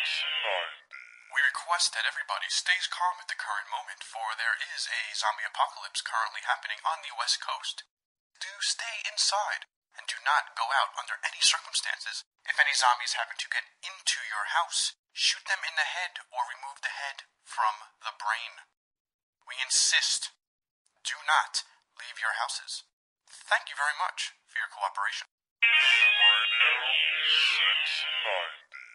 We request that everybody stays calm at the current moment, for there is a zombie apocalypse currently happening on the West Coast. Do stay inside, and do not go out under any circumstances. If any zombies happen to get into your house, shoot them in the head or remove the head from the brain. We insist, do not leave your houses. Thank you very much for your cooperation. Radio 690.